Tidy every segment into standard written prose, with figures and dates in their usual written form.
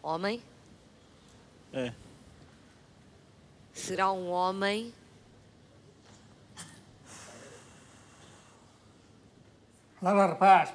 Homem? É. Será um homem? Lá, rapaz.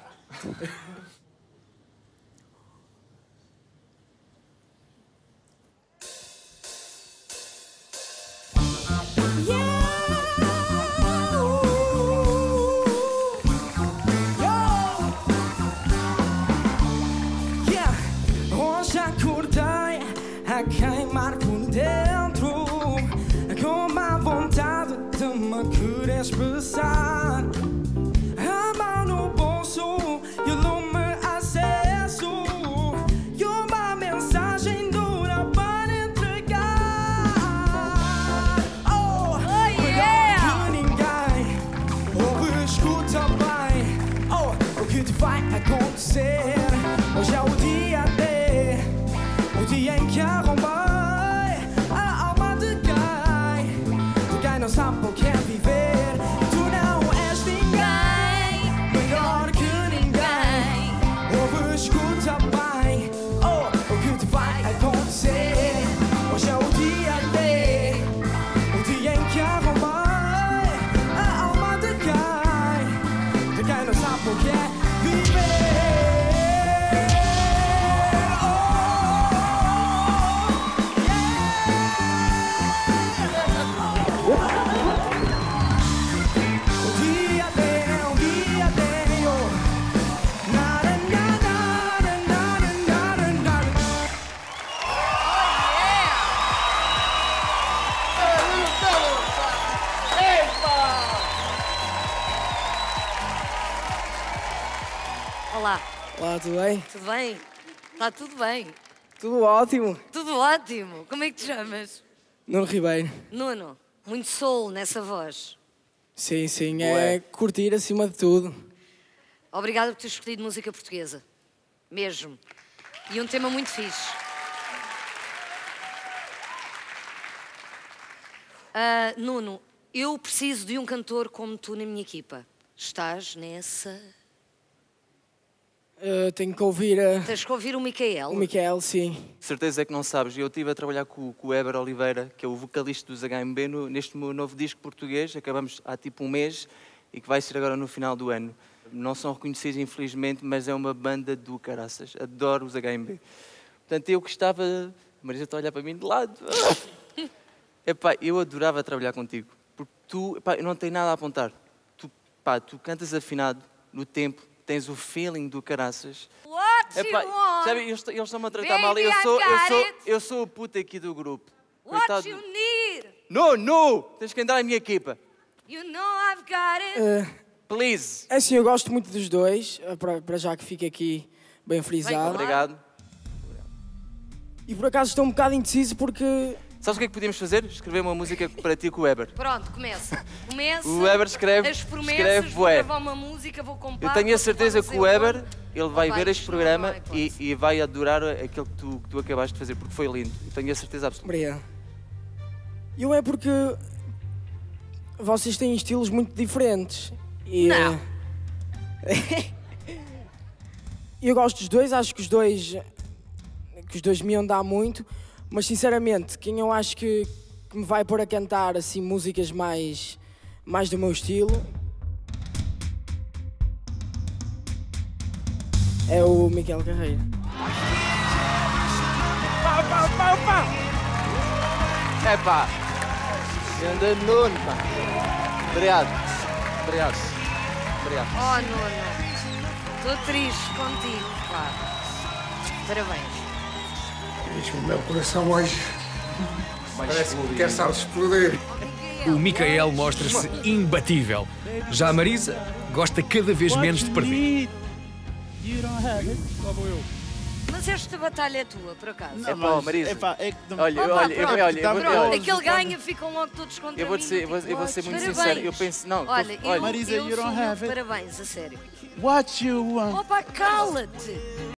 Hoje acordei a queimar por dentro, com uma vontade de me querer expressar. A mão no bolso e o lume aceso, e uma mensagem dura para entregar. Oh, melhor que ninguém ouve, escuta bem. Oh, o que te vai acontecer? Hoje é o dia D, o dia em que arrombei a alma de quem não sabe o que é viver. Tu não és ninguém, melhor que ninguém. Ouve, escuta bem. Oh, o que te vai acontecer? Hoje é o dia D, o dia em que arrombei a alma de quem não sabe o que é viver. Olá, Olá, tudo bem? tudo bem? Está tudo bem? Tudo ótimo. Tudo ótimo. Como é que te chamas? Nuno Ribeiro. Nuno, muito soul nessa voz. Sim, sim, é curtir acima de tudo. Obrigada por ter escolhido música portuguesa. Mesmo. E um tema muito fixe. Nuno, eu preciso de um cantor como tu na minha equipa. Estás nessa? Tenho que ouvir Tens que ouvir o Micael. o Miquel, sim. Certeza é que não sabes. Eu estive a trabalhar com o Éber Oliveira, que é o vocalista dos HMB, neste meu novo disco português. Acabamos há tipo um mês e que vai ser agora no final do ano. Não são reconhecidos, infelizmente, mas é uma banda do caraças. Adoro os HMB. Portanto, eu gostava... A Marisa está a olhar para mim de lado. Epá, eu adorava trabalhar contigo. Porque tu... Epá, eu não tenho nada a apontar. Tu cantas afinado, no tempo, tens o feeling do caraças. What Epá, you want? sabe, eles estão-me a tratar mal. Baby, Eu sou o puto aqui do grupo. What Coitado. you need? No! Tens que entrar na minha equipa. You know I've got it. Please. É assim, eu gosto muito dos dois, para já que fica aqui bem frisado. Obrigado. E por acaso estou um bocado indeciso porque... Sabes o que é que podíamos fazer? Escrever uma música para ti com o Éber. Pronto, começa. Começa. O Éber escreve as promessas, escreve vou bué. gravar uma música, vou comprar. Eu tenho a certeza que o Éber, ele vai Vai, ver este isto programa não há hipótese. e vai adorar aquilo que tu acabaste de fazer, porque foi lindo. Eu tenho a certeza absoluta. Obrigado. Eu é porque vocês têm estilos muito diferentes. E, Não. eu gosto dos dois, acho que os dois me iam dar muito, mas sinceramente, quem eu acho que me vai pôr a cantar assim músicas mais do meu estilo é o Miquel Carreira. Epá! Anda Nuno, pá! Obrigado. Oh, Nuno. Estou triste contigo, pá. Parabéns. O meu coração hoje parece que quer só explodir. O Micael mostra-se imbatível. Já a Marisa gosta cada vez menos de perder. Mas esta batalha é tua, por acaso. É pá, Marisa. É que Olha, Opa, olha, pronto, olha. Aquele ganha, ficam logo todos contra Eu vou mim. ser muito Parabéns. sincero. Eu penso, não. Olha, olha, eu Marisa, sou you don't muito have it. parabéns, a sério. What you want? Opa, cala-te!